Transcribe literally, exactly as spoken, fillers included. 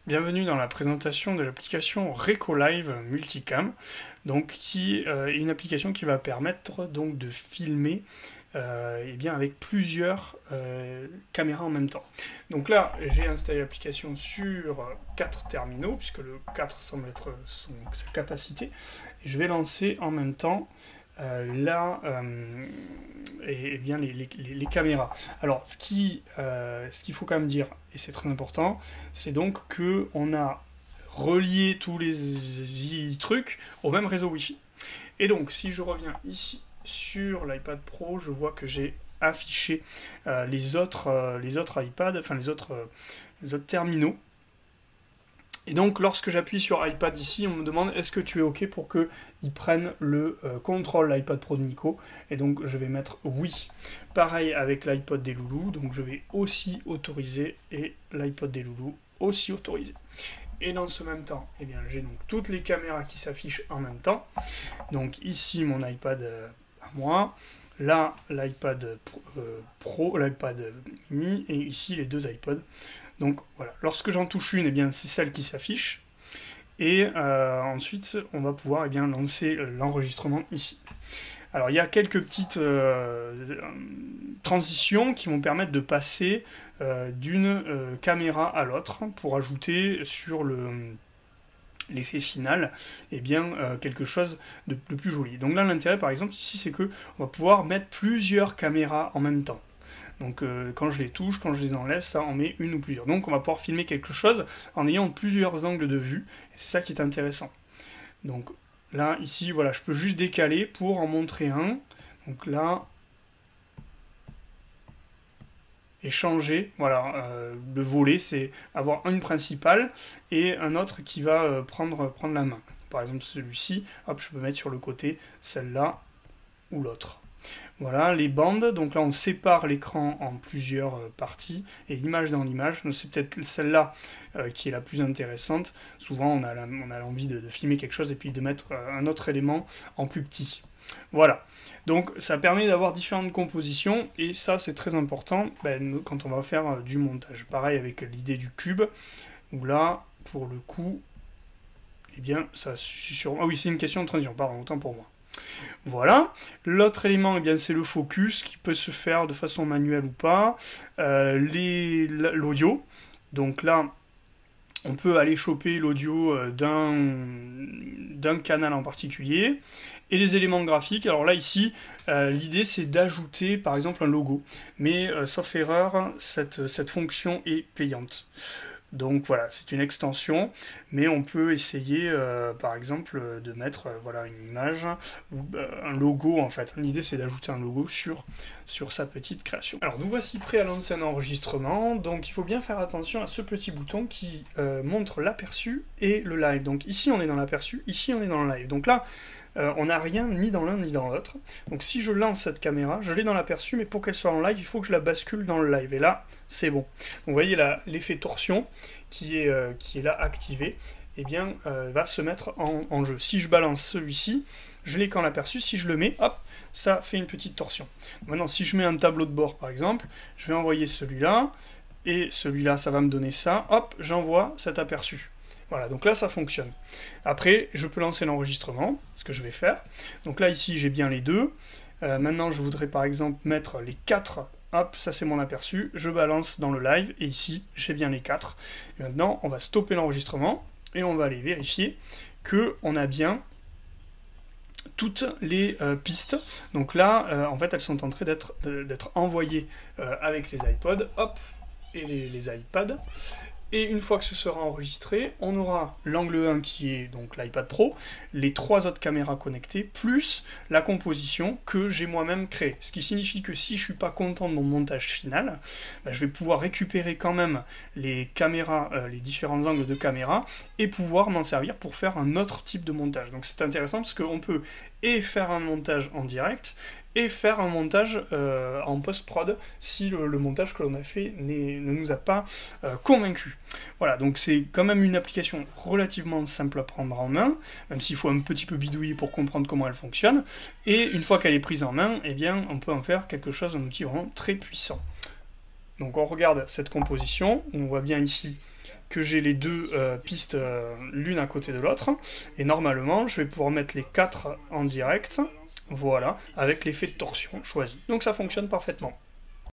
Bienvenue dans la présentation de l'application Recolive Multicam, donc qui euh, est une application qui va permettre donc de filmer euh, eh bien avec plusieurs euh, caméras en même temps. Donc là, j'ai installé l'application sur quatre terminaux, puisque le quatre semble être son, sa capacité, et je vais lancer en même temps euh, là euh, et, et bien les, les, les, caméras. Alors, ce qui, euh, ce qu'il faut quand même dire, et c'est très important, c'est donc que on a relié tous les trucs au même réseau Wi-Fi. Et donc, si je reviens ici sur l'iPad Pro, je vois que j'ai affiché euh, les autres, euh, les autres iPads, enfin les autres, euh, les autres terminaux. Et donc, lorsque j'appuie sur iPad ici, on me demande est-ce que tu es OK pour qu'ils prennent le euh, contrôle l'iPad Pro de Nico. Et donc, je vais mettre oui. Pareil avec l'iPod des loulous, donc je vais aussi autoriser et l'iPod des loulous aussi autorisé. Et dans ce même temps, eh bien, j'ai donc toutes les caméras qui s'affichent en même temps. Donc ici, mon iPad euh, à moi. Là, l'iPad Pro, euh, Pro l'iPad mini, et ici, les deux iPods. Donc voilà, lorsque j'en touche une, eh bien c'est celle qui s'affiche. Et euh, ensuite, on va pouvoir eh bien, lancer l'enregistrement ici. Alors il y a quelques petites euh, transitions qui vont permettre de passer euh, d'une euh, caméra à l'autre pour ajouter sur le l'effet final, eh bien euh, quelque chose de, de plus joli. Donc là l'intérêt par exemple ici c'est que on va pouvoir mettre plusieurs caméras en même temps. Donc euh, quand je les touche, quand je les enlève, ça en met une ou plusieurs. Donc on va pouvoir filmer quelque chose en ayant plusieurs angles de vue. Et c'est ça qui est intéressant. Donc là, ici, voilà, je peux juste décaler pour en montrer un. Donc là, et changer, voilà, euh, le volet, c'est avoir une principale et un autre qui va euh, prendre, prendre la main. Par exemple celui-ci, hop, je peux mettre sur le côté celle-là ou l'autre. Voilà, les bandes, donc là on sépare l'écran en plusieurs euh, parties, et l'image dans l'image, c'est peut-être celle-là euh, qui est la plus intéressante. Souvent on a, la, on a l'envie de, de filmer quelque chose et puis de mettre euh, un autre élément en plus petit. Voilà, donc ça permet d'avoir différentes compositions, et ça c'est très important ben, quand on va faire euh, du montage. Pareil avec l'idée du cube, où là, pour le coup, eh bien ça sur... Ah oui, c'est une question de transition, pardon, autant pour moi. Voilà, l'autre élément, eh bien, c'est le focus qui peut se faire de façon manuelle ou pas. Euh, l'audio, donc là, on peut aller choper l'audio d'un d'un canal en particulier. Et les éléments graphiques, alors là, ici, euh, l'idée c'est d'ajouter par exemple un logo. Mais euh, sauf erreur, cette, cette fonction est payante. Donc voilà, c'est une extension, mais on peut essayer, euh, par exemple, de mettre euh, voilà, une image, ou euh, un logo en fait. L'idée c'est d'ajouter un logo sur, sur sa petite création. Alors nous voici prêts à lancer un enregistrement, donc il faut bien faire attention à ce petit bouton qui euh, montre l'aperçu et le live. Donc ici on est dans l'aperçu, ici on est dans le live. Donc là, Euh, on n'a rien ni dans l'un ni dans l'autre. Donc si je lance cette caméra, je l'ai dans l'aperçu, mais pour qu'elle soit en live, il faut que je la bascule dans le live. Et là, c'est bon. Donc vous voyez l'effet torsion qui est, euh, qui est là activé, eh bien, euh, va se mettre en, en jeu. Si je balance celui-ci, je l'ai qu'en l'aperçu. Si je le mets, hop, ça fait une petite torsion. Maintenant, si je mets un tableau de bord, par exemple, je vais envoyer celui-là, et celui-là, ça va me donner ça. Hop, j'envoie cet aperçu. Voilà, donc là ça fonctionne. Après, je peux lancer l'enregistrement, ce que je vais faire. Donc là, ici, j'ai bien les deux. Euh, maintenant, je voudrais par exemple mettre les quatre. Hop, ça c'est mon aperçu. Je balance dans le live, et ici, j'ai bien les quatre. Et maintenant, on va stopper l'enregistrement, et on va aller vérifier qu'on a bien toutes les euh, pistes. Donc là, euh, en fait, elles sont en train d'être d'être envoyées euh, avec les iPods, hop, et les, les iPads. Et une fois que ce sera enregistré, on aura l'angle un qui est donc l'iPad Pro, les trois autres caméras connectées, plus la composition que j'ai moi-même créée. Ce qui signifie que si je ne suis pas content de mon montage final, ben je vais pouvoir récupérer quand même les caméras, euh, les différents angles de caméra, et pouvoir m'en servir pour faire un autre type de montage. Donc c'est intéressant parce qu'on peut et faire un montage en direct, et faire un montage euh, en post-prod si le, le montage que l'on a fait ne nous a pas euh, convaincu. Voilà, donc c'est quand même une application relativement simple à prendre en main, même s'il faut un petit peu bidouiller pour comprendre comment elle fonctionne, et une fois qu'elle est prise en main, eh bien, on peut en faire quelque chose, un outil vraiment très puissant. Donc on regarde cette composition, on voit bien ici que j'ai les deux euh, pistes euh, l'une à côté de l'autre, et normalement je vais pouvoir mettre les quatre en direct, voilà, avec l'effet de torsion choisi. Donc ça fonctionne parfaitement.